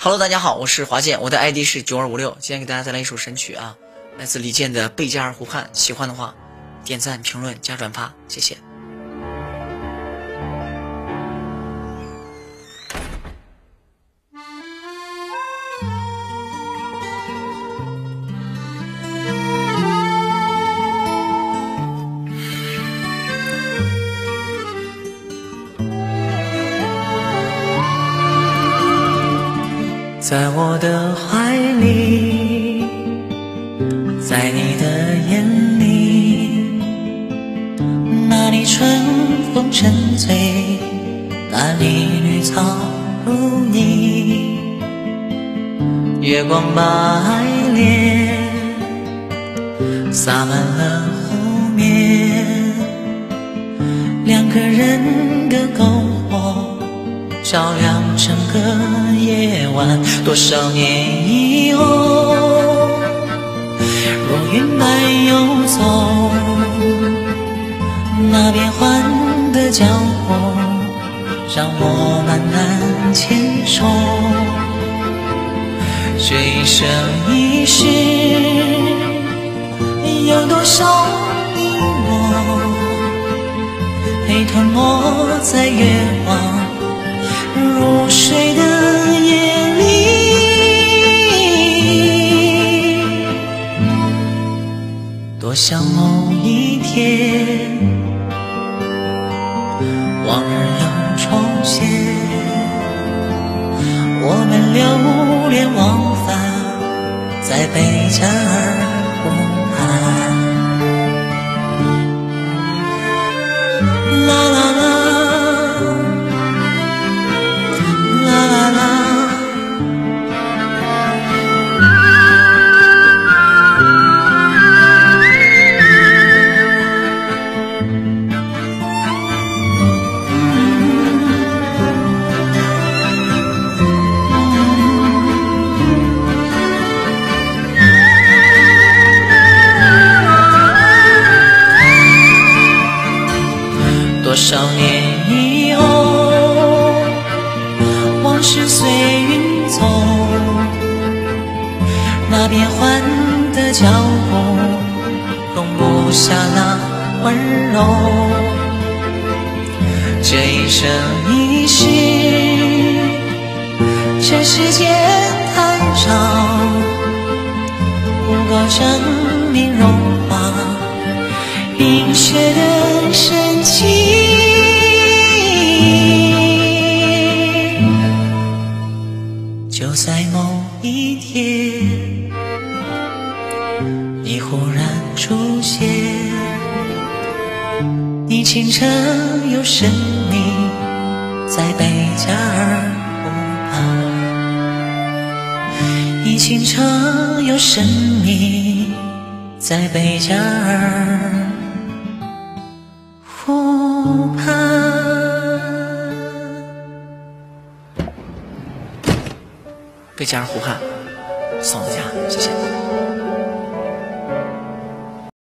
Hello， 大家好，我是华健，我的 ID 是9256。今天给大家带来一首神曲啊，来自李健的《贝加尔湖畔》。喜欢的话，点赞、评论、加转发，谢谢。在我的怀里，在你的眼里，那里春风沉醉，那里绿草如泥，月光把爱恋洒满了湖面，两个人的篝火照亮整个夜晚。多少年以后，如云般游走，那变幻的脚步让我慢慢牵手。这一生一世，有多少你我被吞没在月光入睡的夜里，多想某一天往日又重现，我们流连忘返在贝加尔湖畔。啦啦啦多少年以后，往事随云走，那变幻的脚步容不下那温柔。这一生一世，这世间太少，不够证明融化冰雪的深情。就在某一天，你忽然出现，你清澈又神秘，在贝加尔湖畔，你清澈又神秘，在贝加尔湖畔。贝加尔湖畔，送我家，谢谢。